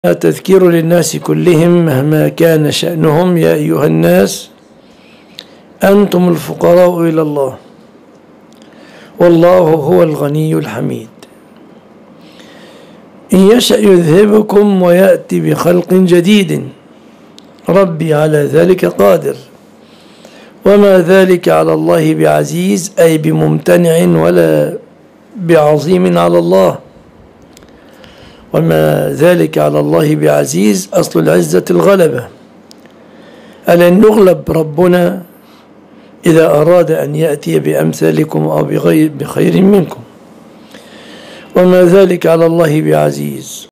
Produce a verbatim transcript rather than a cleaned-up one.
تذكير للناس كلهم مهما كان شأنهم. يا أيها الناس أنتم الفقراء إلى الله والله هو الغني الحميد. إن يشأ يذهبكم ويأتي بخلق جديد ربي على ذلك قادر وما ذلك على الله بعزيز، أي بممتنع ولا بعظيم على الله. وما ذلك على الله بعزيز أصل العزة الغلبة، ألن نغلب ربنا إذا أراد أن يأتي بأمثالكم أو بغير بخير منكم. وما ذلك على الله بعزيز.